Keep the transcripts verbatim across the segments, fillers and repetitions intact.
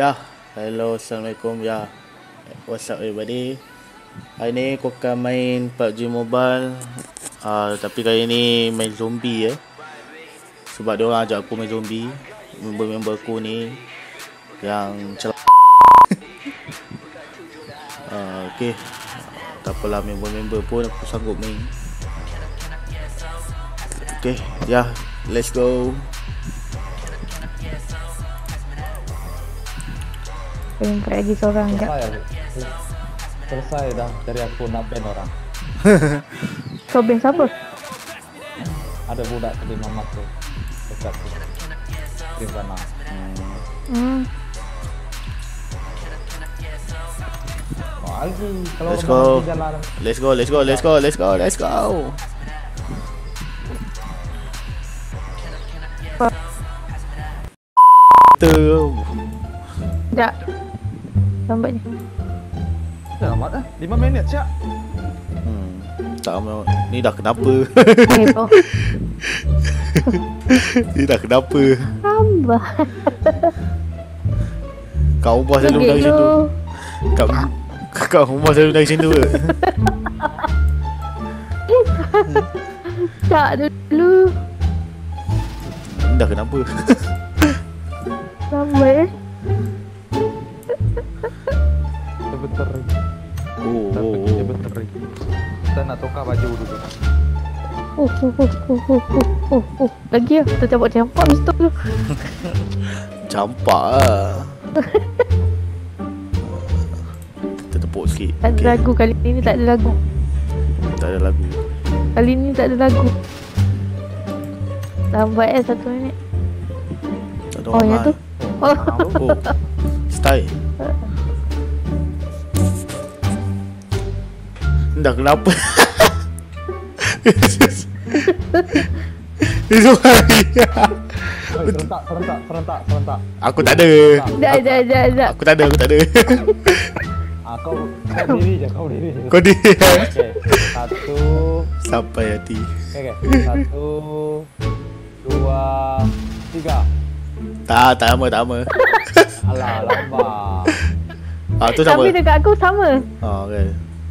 Ya, hello, assalamualaikum. Ya, what's up everybody? Hari ni aku akan main P U B G Mobile. uh, Tapi kali ni main zombie ya. Sebab dia orang ajak aku main zombie. Member-member aku ni yang celak. uh, Okay, tak apalah, member-member pun aku sanggup main. Okay, ya, let's go. Empat lagi seorang je. Selesai, selesai dah dari aku nak ban orang. Kau ban siapa? Ada budak tadi mamat tu dekat tu di sana. Hmm. Oh, lagi kalau Let's go. jalan. Let's go, let's go, let's go, let's go, let's go. Tu. Sekejap. Lambatnya. Dah amat dah. lima minit siap. Hmm, tak mau. Ni dah kenapa? Eh, kau. Ni dah kenapa? Tambah. Kau rumah selalu dari situ. Kau kau rumah selalu dari situ ke? Tak dulu. Ni dah kenapa? Lambat eh. Sebentar lagi. Oh, Kita oh, pergi oh. sebentar lagi. Kita nak tukar baju dulu. Oh, oh, oh, oh, oh, oh, oh, oh. Lagi lah. Kita campak-campak mesti tu. Campak lah. Kita tepuk sikit. Tak ada Okay. lagu kali ni, tak ada lagu. Tak ada lagu. Kali ni tak ada lagu. Lambat eh satu minit. Tak ada Oh, orang yang tu. main. Oh. Oh, style. Dah kenapa? Itu hari. Oi, serentak, serentak, serentak, serentak. Aku tak ada. Sekejap, sekejap, sekejap, sekejap. Aku tak ada, aku tak ada. Ah, kau, kau diri je, kau diri je. Kau dia. Okey, satu. Sampai hati. Okey, okey. Satu, dua, tiga. Tak, tak lama, tak lama. Alah, lambat. Ah, tu sama. Tapi dekat aku sama. Ah, okay.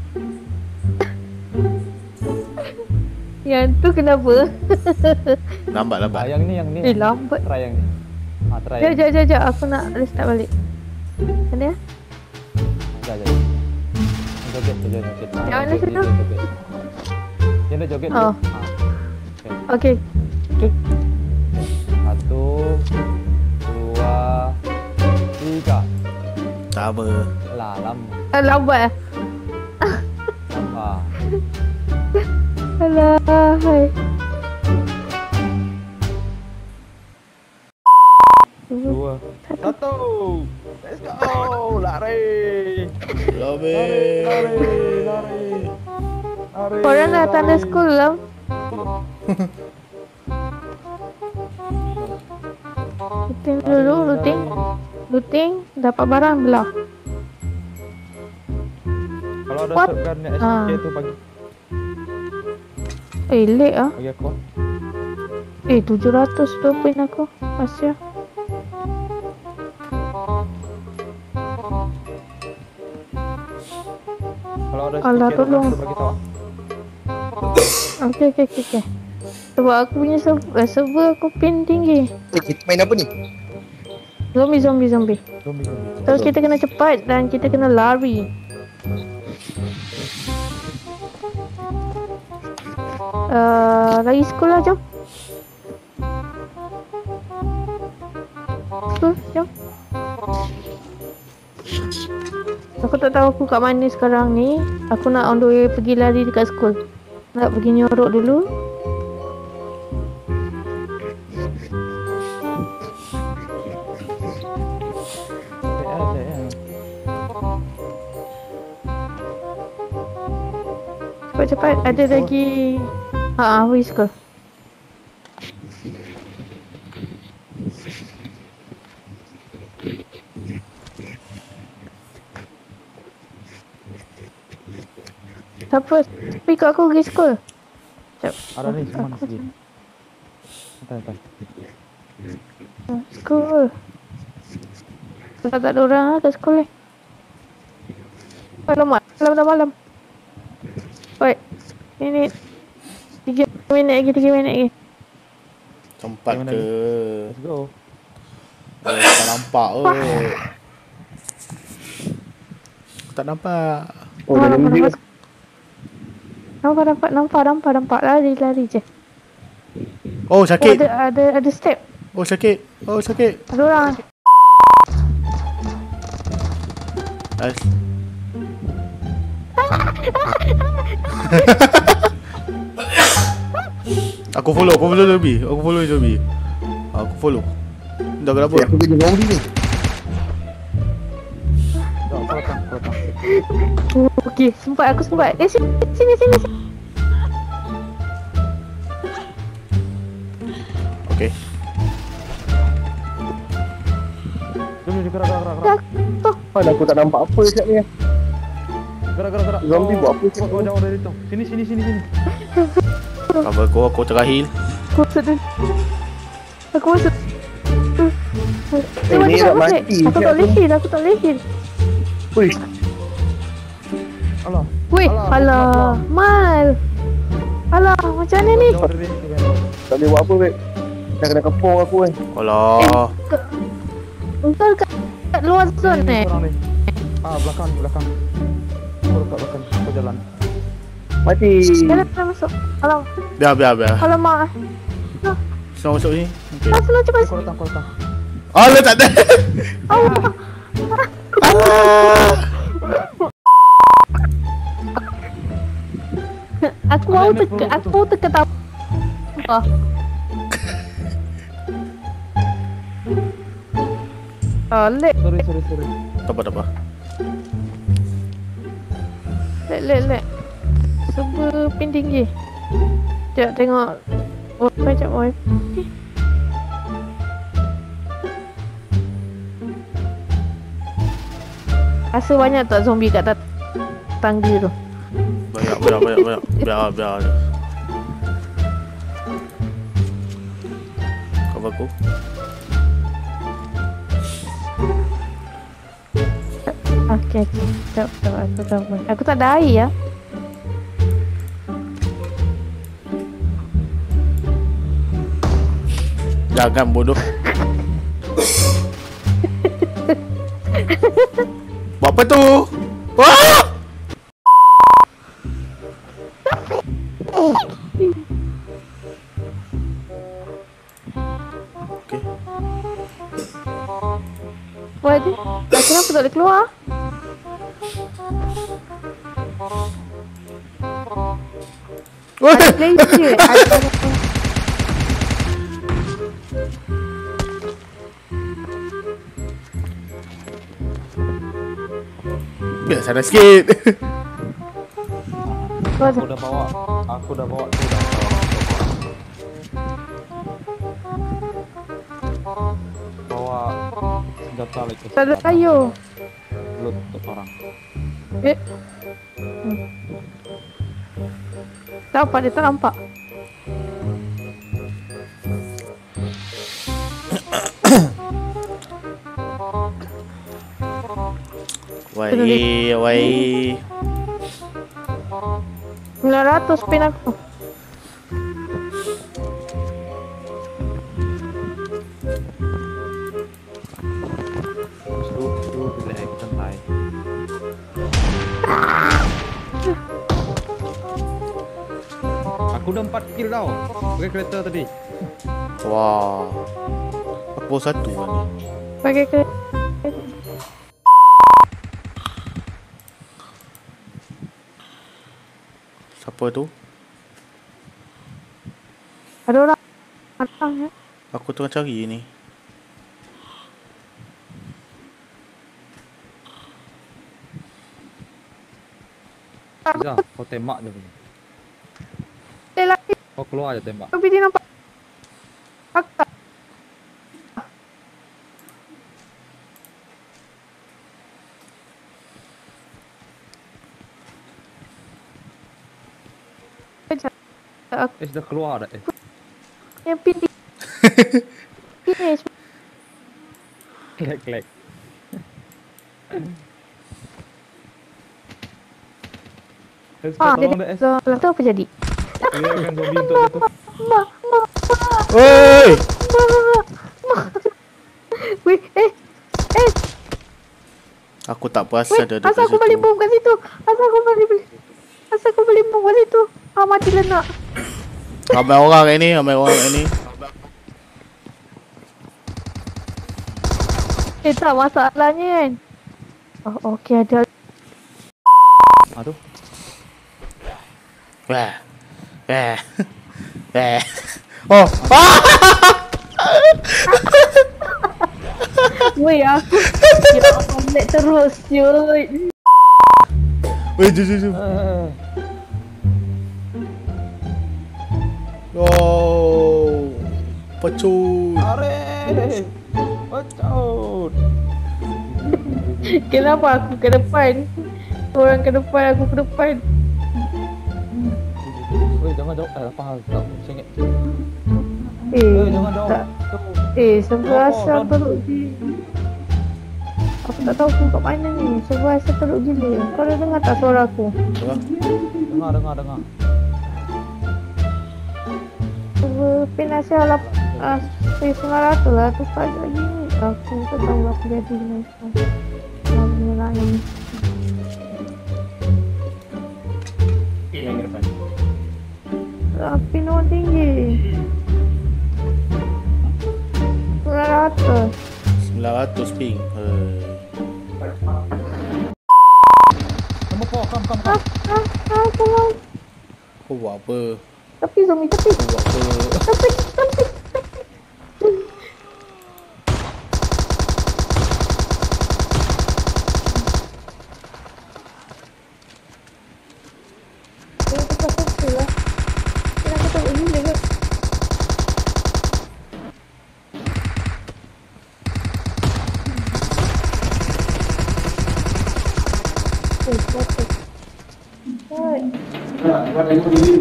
Yang tu kenapa? Lambat, lambat. Ah, yang ni, yang ni. Eh, lambat. Try yang ni. Ah, try Sekejap, yang ni. sekejap, sekejap. Aku nak restart balik. Mana ya? Sekejap, sekejap. Joget, joget, joget. Ah, Yang mana joget, situ? joget, joget. Yang dah joget. Oh. Ah. Okey. Okey. Okey. Satu, dua, tiga. Tak lama. Lah, lama. Ah, lambat eh. Lama. Alah, hai. Dua, satu. Let's go. Lari. Lari. Lari, lari. Lari. Korang dah tanda lari. school lah. Looting dulu, looting. Looting, dapat barang belah. Kalau ada What? shotgun S K Ah. tu bagi Eh, lag ah. bagi aku. Eh, tujuh ratus tu pin aku. Masih. Kalau ada Alah, stiker tolong. tu bagi tahu. Okey, okey, okey, okey. Sebab aku punya server, eh, server aku pin tinggi. Eh, kita main apa ni? Zombie, zombie, zombie. Zombie, zombie. So, kita kena cepat dan kita kena lari. Uh, lagi sekolah, jom. Sekolah, jom. Aku tak tahu aku kat mana sekarang ni. Aku nak on the way pergi lari dekat school. Nak pergi nyorok dulu. Eh, eh, eh. Cepat-cepat, ada lagi. Haa, pergi school. Siapa? Tapi kat aku pergi school. Sekejap. Ada ni semua sini. Entah, entah. School. Tak tak ada orang lah kat sekolah. Alamak, malam dah malam. Oi, ini tiga minit lagi, tiga minit lagi. Tempat Yang mana ke? Let's go. Oh, tak nampak oh. Tak nampak. Oh, dah nampak, lembik. nampak, nampak, nampak, nampak, nampak, nampak, lari, lari je. Oh, Oh, sakit. ada, ada, ada step. Oh, sakit. Oh, sakit. Ada orang. Nice. Aku follow, aku follow zombie. Aku follow zombie. Aku follow. Dah kenapa? Eh, aku kerja zombie ni. Jom, kau datang, kau datang. Oh, okey, sempat, aku sempat. Eh, sini, sini, sini. sini. Okay. Jom, jom, gerak, gerak, gerak, Dah, gerak. tu. Mana aku tak nampak apa dekat ni. Gerak, gerak, gerak. Zombie Kau- buat apa Kau kau jauh dari itu. Sini, sini, sini, sini. Cover aku, aku tengah heal. Aku masuk dulu. Aku masuk. Eh, ni nak mati, Aku tak boleh heal, aku tak boleh heal. Wih, Alah. Weh, Alah, alah, Mal. Alah, macam mana ni? Jauh dari itu, kan. tak boleh buat apa, Beb. Dah kena kepung aku kan. Alah. Engkau dekat, dekat luar zone Ni, eh? ni, orang ni. Ah, belakang, belakang. Kau dekat belakang, kau jalan. Mati. Jalan dah masuk. Alah, Biar, biar, biar. alamak. Senang masuk ni. Okay. Ah, senang cepat. Kau datang, kau datang. Alah, tak ada. Allah. Alah. Aku mau teka, aku mau teka apa? Oh, lek, Sorry, sorry, sorry. Tak apa, tak apa. lek, lek, lek. Cuba pin tinggi. Sekejap tengok. Oh, macam oh. Rasa banyak tak zombie kat tat- tangga tu? Banyak, banyak, banyak, banyak. Biar, biar. Cover aku. Okey, okey. Tak, tak, aku tak apa. Aku tak ada air ya. Jangan bodoh. Buat apa tu? Wah! Okay. Buat dia. Tak kenapa tak boleh keluar? Wah! Ada laser. Ada Biar sana sikit. buat Aku dah bawa, aku dah bawa tu dah. Bawa senjata lagi. tak ada kayu. Loot untuk orang. Eh. Hmm. Tak nampak, dia tak nampak. Wai, wai. sembilan ratus pin aku. Suruh, suruh bila hack santai. Aku dah empat kill tau. Pakai kereta tadi. Wah. Aku baru satu kan ni. Pakai ke Siapa tu? ada orang. Ada orang ya. Aku tengah cari ni. Dah, kau tembak je boleh. Eh lagi. Kau keluar je tembak. Tapi dia nampak. Aku tak. Sekejap. Aku Eh, sudah keluar dah eh. yang pin di- Finish. Klek klek. Let's Ah, tolong jadi dah S. lepas tu apa jadi? Dia akan zombie untuk dia tu. Ma, ma, Oi! ma, ma. Weh, eh, eh, Aku tak perasan weh, dia ada asal kat aku balik situ. bom kat situ. Asal aku balik balik. Asal aku balik bom kat situ. Ah, matilah nak. Ramai orang kat ni, ramai orang kat ni. Eh, tak masalahnya kan. Oh, okey ada. Aduh. Wah. Wah. Wah. Oh. Ah! Weh, aku. Ya Allah, nak terus, cuy. Weh, jom, jom, jom. Eh, Oh. Pecut. Arif. Watch out. Kenapa aku ke depan? Orang ke depan, aku ke depan. Weh, jangan jauh. Eh, apa hal? Tak sengit. Eh, Eh, jangan jauh. tak. Tu. Eh, sebelah Apa? asal Dan- teruk gila. Aku tak tahu aku kat mana ni. Sebelah asal teruk gila. Kau dah dengar tak suara aku? Wah. Dengar, dengar, dengar. Sebelah pin asal lap... Ah, sembilan ratus lah. Tu tak ada lagi ni. Aku tak tahu apa jadi ni. Alhamdulillah ni. Tapi nombor tinggi. sembilan ratus. sembilan ratus ping. Hei. Nombor four, come, come, Ah, come. ah, ah, tolong. Kau buat apa? Tapi zombie, tapi. Kau buat apa? Tapi, tapi. Eh, tu pasal tu lah. Kenapa tak begini ke? Eh, kenapa? Hai.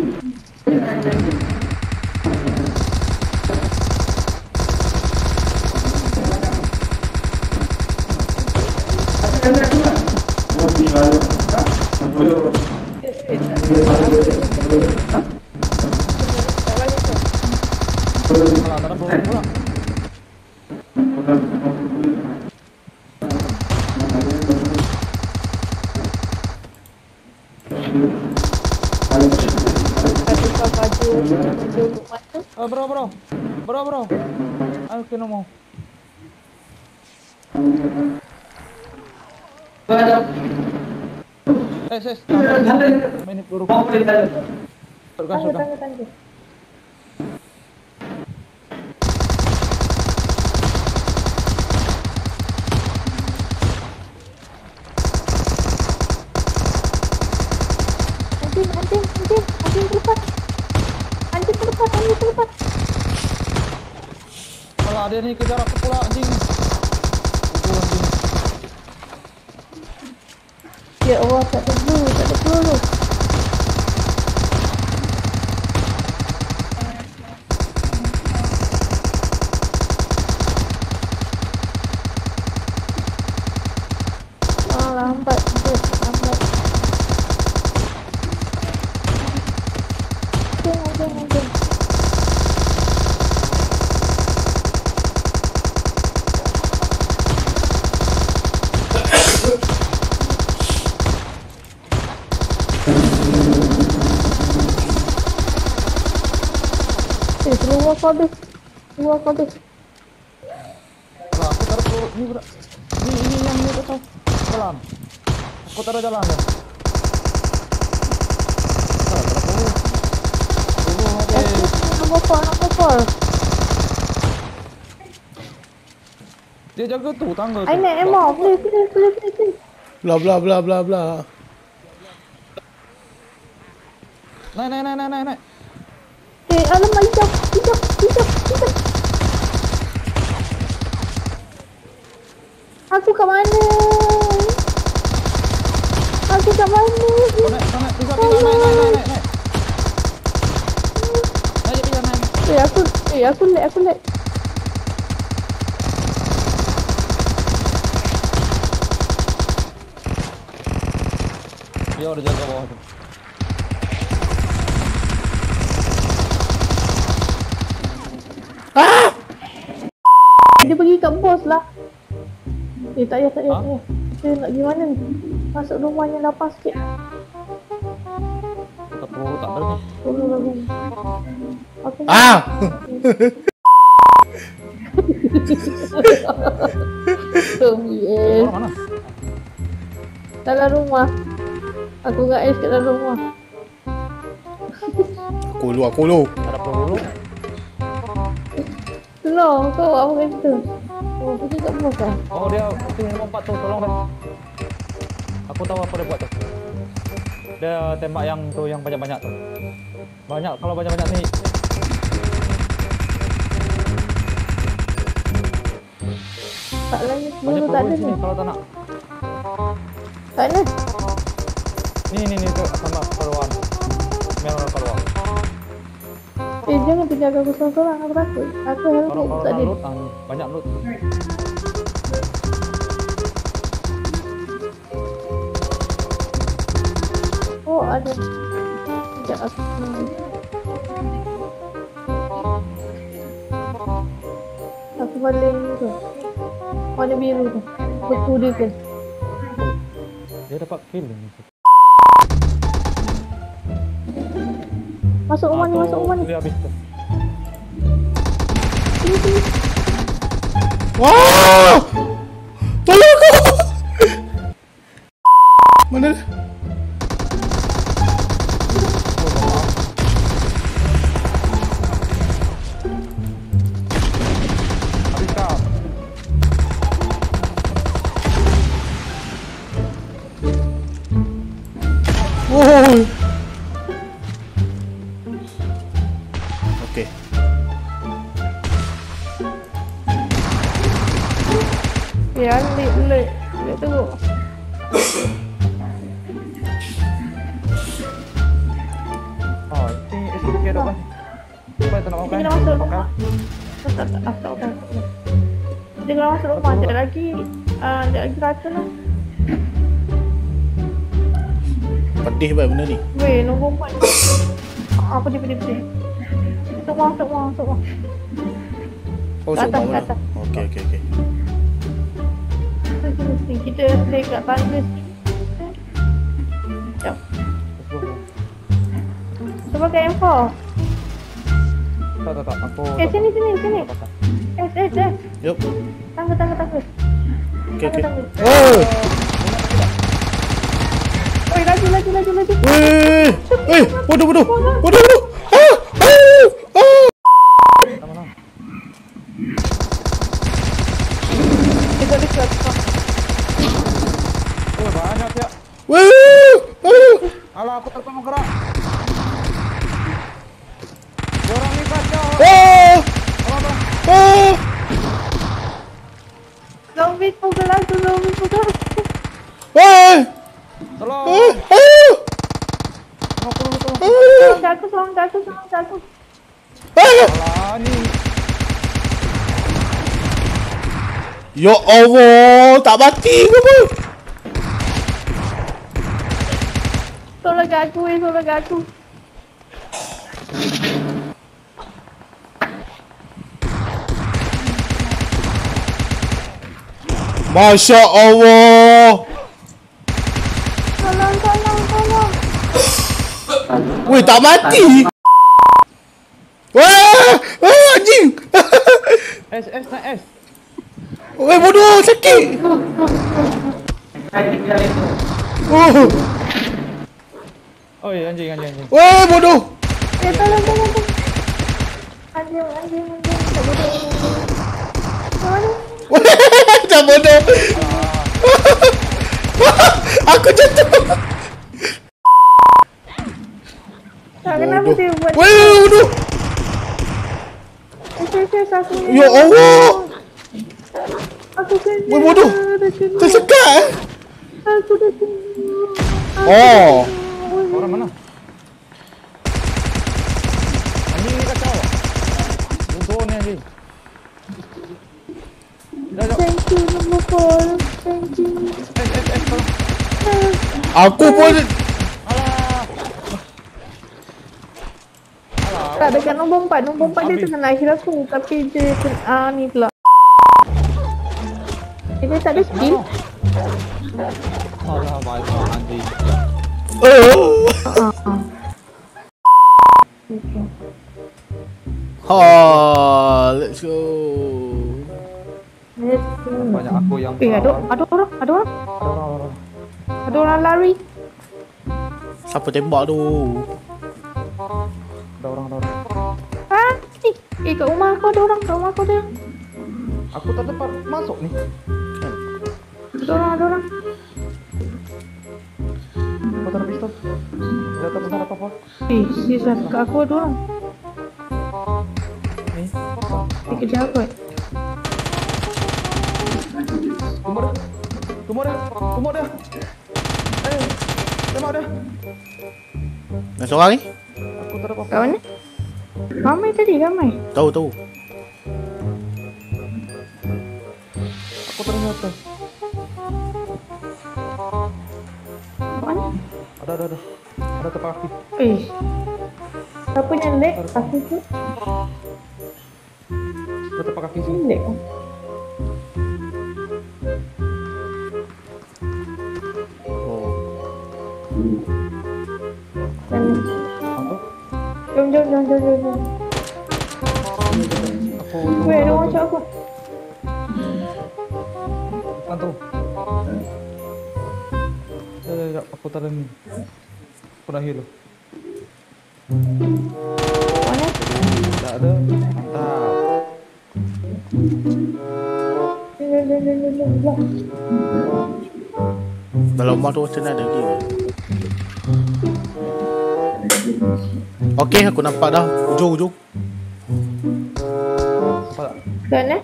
Alah, tak ada peluru pula. Ada kau baju baju untuk mata. Eh, bro, bro. Bro, bro. Ayo, kena mau. Eh, sis. Main peluru. Surga, Tangga, surga. tangga, tangga. Anjing, anjing, anjing, anjing terlepas. Anjing terlepas, anjing terlepas. Alah, dia ni kejar aku pula, anjing. Itu anjing. Ya Allah, tak ada peluru, tak ada peluru. Ah, lambat, Jess, lambat. Anjing, anjing, anjing. Eh, keluar kau habis. Keluar kau habis. Alah, aku taruh peluru. Ni, budak. Ni, ini yang ni tu tahu. Jalan. Aku taruh jalan dia. Ah, taruh peluru. Peluru habis. Nak gopal, nak gopal. Dia jaga tu, tangga tu. I nak ammo. Boleh, boleh, boleh, boleh, boleh. Bla bla bla bla bla. Naik, naik, naik, naik, naik, naik. Eh, alamak, hijau, hijau, hijau, hijau. Aku kat mana? Aku kat mana? Kau naik, kau naik. Pisau, pisau, naik, naik, naik, naik, naik. Naik je, pisau, naik. Eh, aku, eh, aku lag, aku lag. Dia udah jaga bawah tu. Ah! Dia pergi kat bos lah. Eh tak payah, tak payah, Ha? tak payah. Kita nak pergi mana ni? Masuk rumahnya lapar sikit. Tak perlu tak perlu. Tolong lah rumah. Aku Ah! yes. Mana mana? Dalam rumah. Aku kat Ais kat dalam rumah. Aku lu, aku lu. Tak ada perlu. Tolong, kau apa kata? Oh, pergi kat bos lah. Oh dia tinggal lompat tu, tolong kan. Aku tahu apa dia buat tu. Dia tembak yang tu yang banyak-banyak tu. Banyak kalau banyak-banyak ni. Tak lagi Banyak peluru tak ada peluru ni. sini kalau tak nak. Tak ada. Ni ni ni tu tambah keluar. Merah keluar. Eh, jangan penjaga aku seorang-seorang. Aku takut. Aku help Kalau kalau tak nak ada. loot, ah, banyak loot. Oh, ada. Sekejap aku. Aku balik ni tu. Warna biru tu. Betul dia ke? Dia dapat kill ni. Masuk rumah Ah, ni, tu masuk rumah ni. Dia habis tu. Sini, sini. Wah! Tolong aku! Mana? Habis kau. Oh. Okey. Ya, lik, lik. Lik teruk. Oh, ini S K ada apa? Apa tak nak makan? Dia nak masuk rumah. Makan. Tak, tak, tak. Tak, tak. Dia kalau masuk rumah, dia lagi. ah, Dia lagi racun lah. Pedih baik benda ni. Weh, nombor empat. Ah, pedih, pedih, pedih. Masuk rumah, masuk rumah, masuk rumah. Oh, Kat sok atas, mana? kat atas. Okey, okey, okey. Sini, sini. Kita stay kat tangga. Sekejap. Cuba kat M four. Tak tak tak. Aku. Eh, sini, sini, sini. Eh, eh, eh. Yup. Tangga, tangga, tangga. Okey, okey. Tangga, tangga. Oh! Oi, laju, laju, laju, laju. Weh! Eh, bodoh, bodoh. Bodoh, bodoh. Ah! Ah! Ah! Mana? Kita dekat. Oh, banyak ya. Weh! Ah! Alah, aku tak mau gerak. Dia orang ni kacau. Ah! Apa apa? Ah! Zombie pukul aku, zombie pukul aku. Ah! Tolong. Ah! Ah! Tolong tolong tolong. Ah! Tolong jatuh, tolong jatuh, tolong jatuh. Ah! Alah ni. Ya Allah, tak mati ke apa? Tolong aku, eh, tolong aku. Masya Allah. Tolong, tolong, tolong. Weh, tak mati. Wah! Wah, anjing. S S naik S. Weh, bodoh, sakit. Oh. Oh, anjing anjing anjing. Weh, bodoh. Eh, tolong, tolong, tolong. Anjing, anjing, anjing. Tak boleh. Mana? Dah bodoh. Aku jatuh. Tak, kenapa Bodoh. dia buat? Weh, bodoh. Eh, saya, saya, aku ni. Ya Allah. Aku kena. Weh, bodoh. Dah kena. Tersekat eh. Aku dah kena. Oh. Orang mana? Anjing ni kacau. Bodoh ni anjing. Dah dah. Thank you, nombor call. Thank you. S S S tolong. Aku pun Tak, dekat nombor empat. Nombor empat dia tengah nak akhir aku. Tapi dia ah ni pula. Eh, dia tak ada skill. Alah, banyak anjing. Oh. Ah, ah. Okay. Ha, let's go. Let's go. Banyak aku yang Eh, ada ada orang, ada orang. Ada orang, orang. Ada orang lari. Siapa tembak tu? Ada orang, ada orang. Ah, ni. Eh, kat rumah aku ada orang, kat rumah aku ada. Aku tak dapat masuk ni. Ada orang, ada orang. Aku tak ada pistol. Tidak tahu pasal apa-apa. Eh, sis, kat aku ada orang. Ni. Dia kejar aku. eh. Tumbuh dia. Tumbuh dia. Tumbuh dia. Eh, tembak dia. Nak seorang ni? Aku tak ada apa-apa. Kat mana? Ramai tadi, ramai. Tahu tahu. Aku ternyata. Kat mana? Ada, ada, ada. Ada tempat kaki. Eh. Siapa yang lag? Aku tu. Ada tempat kaki sini. Ini lag. Oh. Dan Masuk. jom jom jom jom jom. jom. Aku Weh, ada orang cakap aku. Bantu. Ya, ya, ya. Aku tak ada ni. Aku dah heal. Mana? Tak ada. Mantap. Jom jom jom jom jom jom. Dalam rumah tu macam mana ada lagi ke? Okey, aku nampak dah. Ujung ujung. Nampak tak? Kan eh?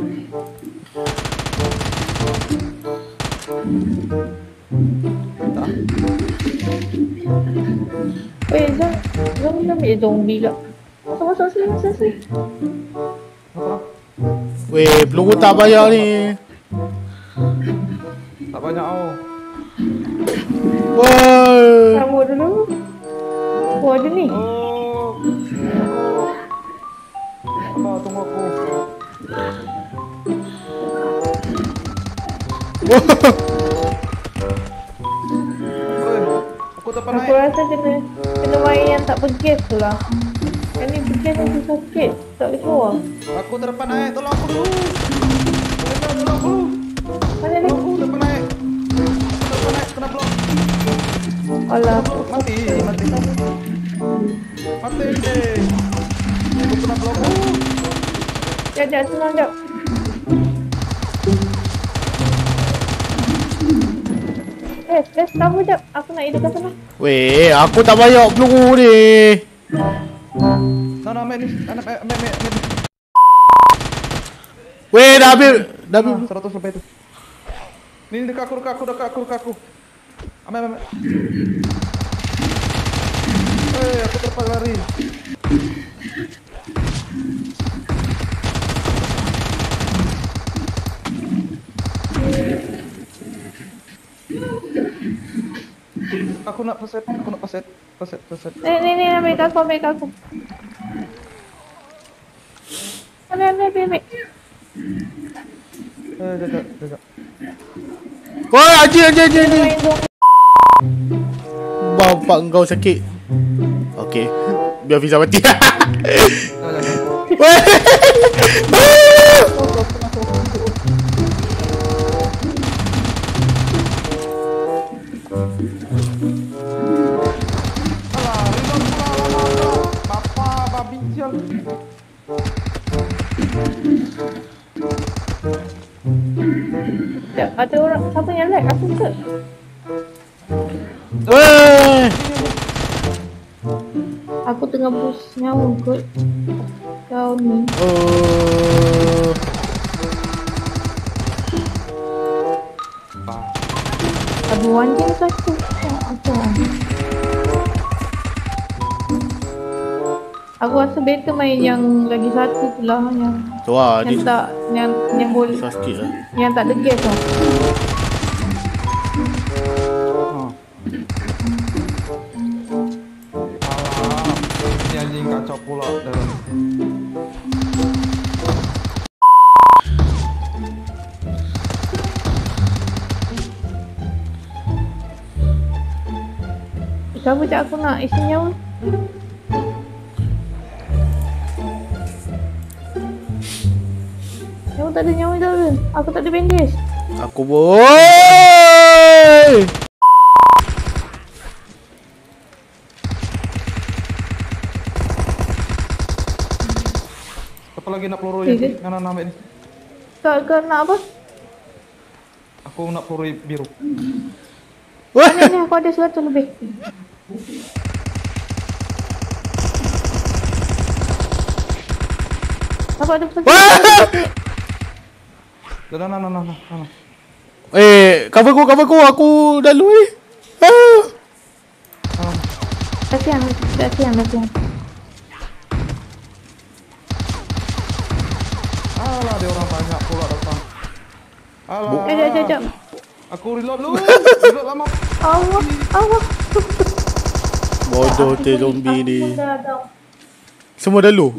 Tak. Eh, jom. Jom jom ambil zombie kat. Masuk masuk sini, masuk sini. Apa? Weh, peluru tak bayar ni. Tak banyak oh. Woi. Sambut dulu. Oh, ada ni. Oh. Apa tunggu aku. Oi, aku tak Aku pandai. rasa kena kena main yang tak bergas tu lah. Yang ni bergas yang susah sikit. Tak boleh keluar. Aku tak dapat naik. Tolong aku dulu. Tolong, tolong aku. Mana ni? Tolong aku tak dapat naik. Aku tak dapat naik. Kena blok. Alah. Mati, mati. Mati deh. Aku kena blok. Sekejap, sekejap. Senang, sekejap. Eh, let's cover sekejap. Aku nak hidupkan sana. Weh, aku tak bayar peluru ni. Nah, nah, mek ni. Anak, mek, mek, mek. mek. Weh, dah habis. Dah habis. Ah, seratus lebih tu. Ni dekat aku, dekat aku, dekat aku, dekat aku. Ambil, ambil. Eh, aku terpaksa lari. Aku nak peset, aku nak peset, peset, peset. Ni, ni, ni. Ambil kat aku, ambil kat aku. Ambil, ambil, ambil, ambil. Eh, jaga, jaga. Woi, anjing, anjing, anjing, anjing. Main zombie. Bapak kau sakit. Okey. Biar Fiza mati. Jaga, jaga. Weh. Alah, reload pula lama. Bapa, babi sial. Sekejap, ada orang. Siapa yang lag? Aku ke? Weh. Aku tengah boost nyawa kot. Kau ni. Oh. Aduh, anjing satu. Apa? Aku rasa better main yang lagi satu tu lah. Yang Tu lah, yang dia tak yang yang boleh susah sikit lah. yang tak ada gas lah. Ah. Alah, ini anjing kacau pula. Siapa cak aku nak isi nyawa? Nyawa tak ada nyawa dah ke? Aku tak ada bandage. Aku boy. Apa lagi nak peluru yang Eh, mana nama ini? Kau, kau nak apa? Aku nak peluru biru. Wah. Ni ni aku ada seratus lebih. Apa ada pesan? Dah, dah, dah, dah, dah, dah. Eh, cover aku, cover aku. Aku dah lu ni. Ah. Latihan, latihan, latihan. Alah, dia orang banyak pula datang. Alah. Eh, jap, jap, jap. Aku reload dulu. Reload lama. Allah, Allah. Bodoh tu zombie ni. Dah, dah. Semua dah lu.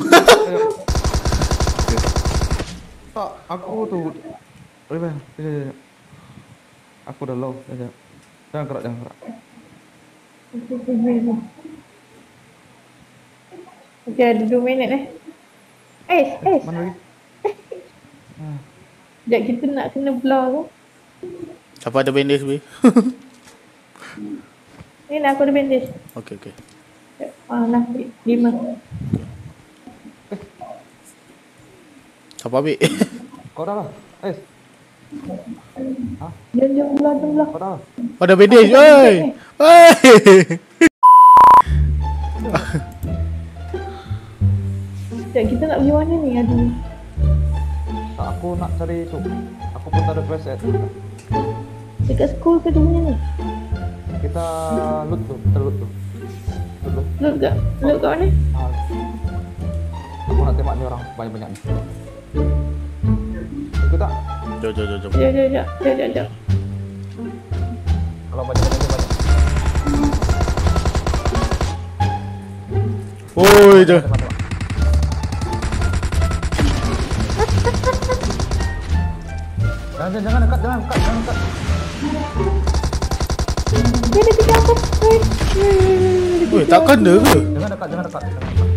Tak, aku tu. Reban, sekejap, sekejap. Aku dah low, sekejap. Jangan gerak, jangan gerak. Okay, ada dua minit eh. Ais, Ais. Mana lagi? Sekejap kita nak kena blur tu. Siapa ada bandage ni? Ni lah aku ada bandage. Okey, okey. Ah, nah, lima. Siapa ambil? Kau dah lah. Eh, Jom, jom blur, jom blur. kau dah lah. Ada bandage. Oi. Oi. Sekejap kita nak pergi mana ni? Aduh. Tak, aku nak cari tu. Aku pun tak ada preset. Dekat school ke tu punya ni? Kita loot tu, kita loot tu. Loot tu. Look kat, look kat mana? Ah. Aku nak tembak ni orang banyak-banyak ni. Ikut tak? Jom, jom, jom, jom. Sekejap, sekejap, sekejap, sekejap, sekejap. Kalau banyak-banyak ni banyak. Oi, jom. Tembak, tembak. Jangan, jangan, jangan dekat, jangan dekat, jangan dekat. Dia ada tiga aku. Hei, hei, Oi, tak kena ke? Jangan dekat, jangan dekat. Jangan dekat.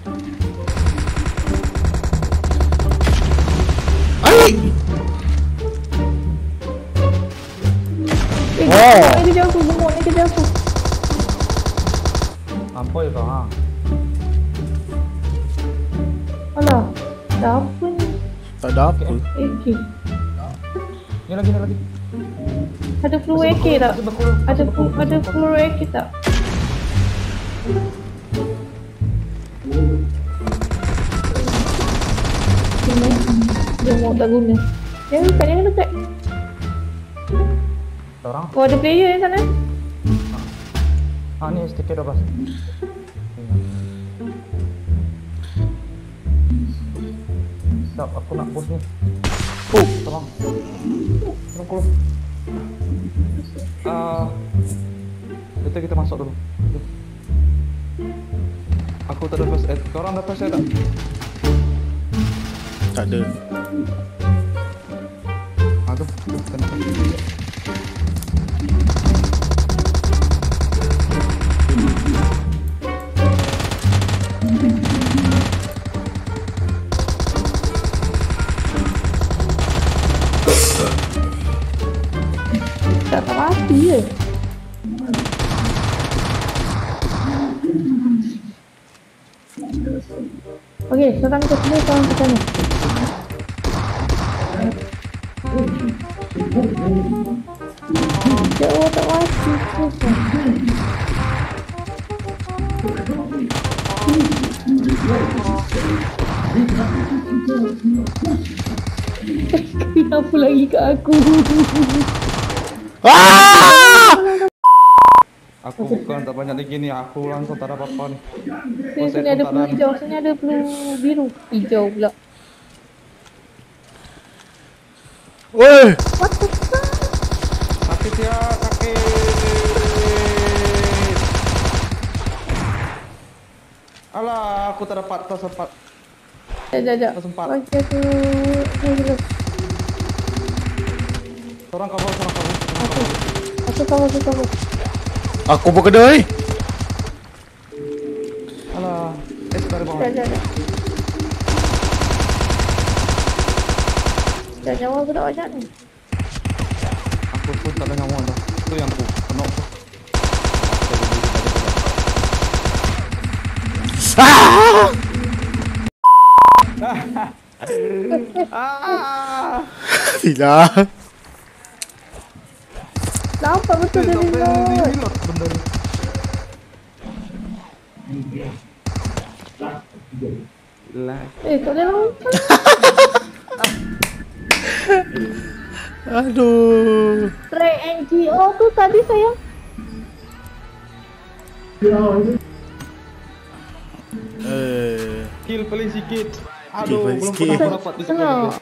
Ai. Eh, Oh. ni kejar aku, gemuk ni kejar aku. Ampoi kau, ha. Alah, dah apa ni? Tak ada apa. A K. Ni lagi, ni lagi. Ada peluru A K tak? Masih berkurung, Ada masih peluru, berkurung, ada masih peluru A K tak? Dia mau tak guna. Jangan dekat, jangan dekat. Ada orang. Oh, ada player di sana. Ah, ni S T K dua belas. Stop, aku nak push ni. Oh, tolong. Tolong keluar. Ah, kita kita masuk dulu. Aku tak ada first aid. Kau orang ada first aid tak? Tak ada. Aduh, kena. Tak tak mati je. Okey, sekarang kita sini, sekarang ke sana. Jauh tak mati. Kenapa lagi kat aku? Ah! Aku bukan tak banyak lagi ni. Aku langsung tak ada apa-apa ni. Sini, sini ada peluru hijau, sini ada peluru biru. Hijau pula. Oi. What the fuck? Sakit ya, sakit. Alah, aku tak dapat, tak sempat. Sekejap, sekejap. Tak sempat. Bagi aku... Aku, Orang cover, orang cover. aku, aku cover, aku cover. Aku pun kena eh. Dah, dah, dah. Dah nyawa budak banyak ni. Aku pun tak ada nyawa dah. Itu yang aku kena tu. Ah! Bila. Nampak betul dia Sampai reload. reload bener. Lah. Eh, tak boleh lompat. Aduh. Try N G O tu tadi sayang. Eh, Kill paling sikit. Kill Aduh, paling belum sikit. pernah aku dapat tu Tengok. sebenarnya.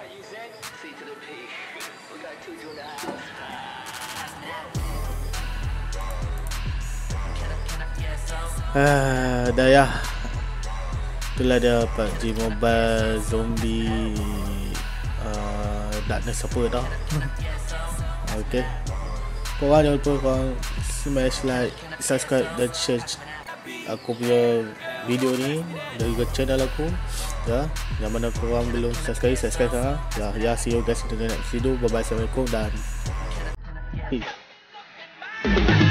ah, dah ya. Itulah dia P U B G Mobile Zombie uh, Darkness apa dah. Okay. Korang jangan lupa korang smash like, subscribe dan share aku punya video ni dari channel aku. Ya, yang mana korang belum subscribe, subscribe sekarang. Ya, ya, see you guys in the next video. Bye bye, assalamualaikum dan peace.